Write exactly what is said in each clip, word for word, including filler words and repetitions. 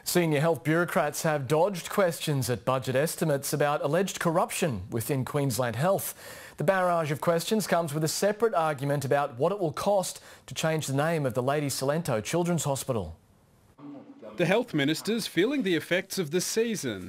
Senior health bureaucrats have dodged questions at budget estimates about alleged corruption within Queensland Health. The barrage of questions comes with a separate argument about what it will cost to change the name of the Lady Cilento Children's Hospital. The health minister's feeling the effects of the season.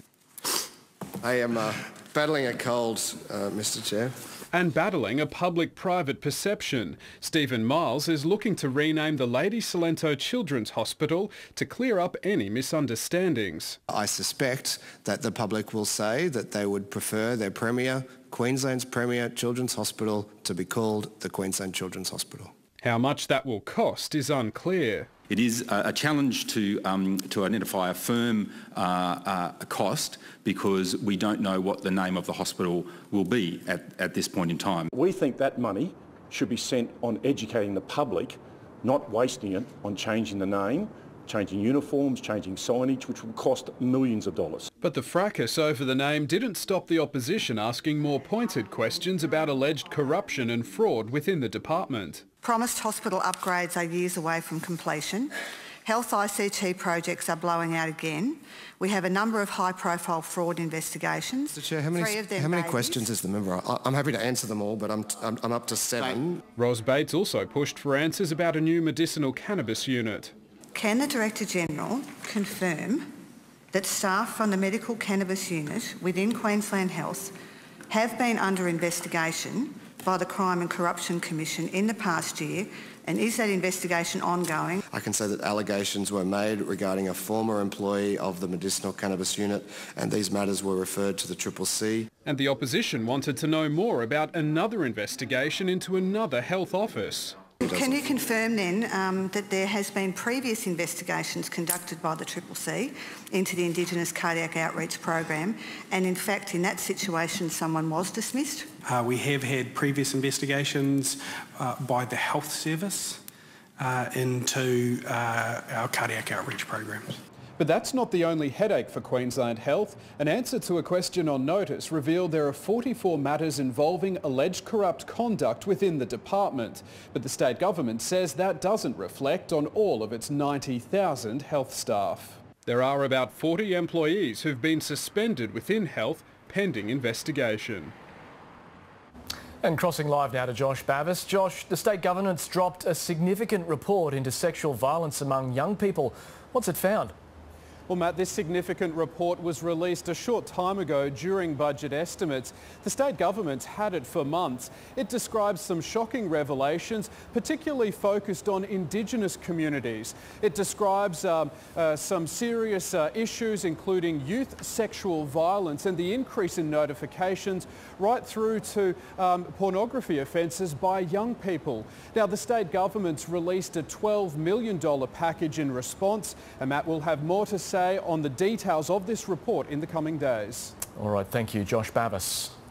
I am uh, battling a cold, uh, Mister Chair. And battling a public-private perception. Stephen Miles is looking to rename the Lady Cilento Children's Hospital to clear up any misunderstandings. I suspect that the public will say that they would prefer their premier, Queensland's premier children's hospital, to be called the Queensland Children's Hospital. How much that will cost is unclear. It is a challenge to, um, to identify a firm uh, uh, cost because we don't know what the name of the hospital will be at, at this point in time. We think that money should be spent on educating the public, not wasting it on changing the name, changing uniforms, changing signage, which will cost millions of dollars. But the fracas over the name didn't stop the opposition asking more pointed questions about alleged corruption and fraud within the department. Promised hospital upgrades are years away from completion. Health I C T projects are blowing out again. We have a number of high-profile fraud investigations. Mister Chair, how many, how many questions is the member? I, I'm happy to answer them all, but I'm, I'm, I'm up to seven. Ros Bates also pushed for answers about a new medicinal cannabis unit. Can the Director-General confirm that staff from the medical cannabis unit within Queensland Health have been under investigation by the Crime and Corruption Commission in the past year, and is that investigation ongoing? I can say that allegations were made regarding a former employee of the medicinal cannabis unit, and these matters were referred to the Triple C. And the opposition wanted to know more about another investigation into another health office. Can you confirm then um, that there has been previous investigations conducted by the Triple C into the Indigenous Cardiac Outreach Program, and in fact in that situation someone was dismissed? Uh, we have had previous investigations uh, by the Health Service uh, into uh, our cardiac outreach programs. But that's not the only headache for Queensland Health. An answer to a question on notice revealed there are forty-four matters involving alleged corrupt conduct within the department. But the state government says that doesn't reflect on all of its ninety thousand health staff. There are about forty employees who've been suspended within health pending investigation. And crossing live now to Josh Bavis. Josh, the state government's dropped a significant report into sexual violence among young people. What's it found? Well, Matt, this significant report was released a short time ago during budget estimates. The state government's had it for months. It describes some shocking revelations, particularly focused on Indigenous communities. It describes um, uh, some serious uh, issues, including youth sexual violence and the increase in notifications right through to um, pornography offences by young people. Now, the state government's released a twelve million dollars package in response, and Matt will have more to say on the details of this report in the coming days. All right, thank you, Josh Bavis.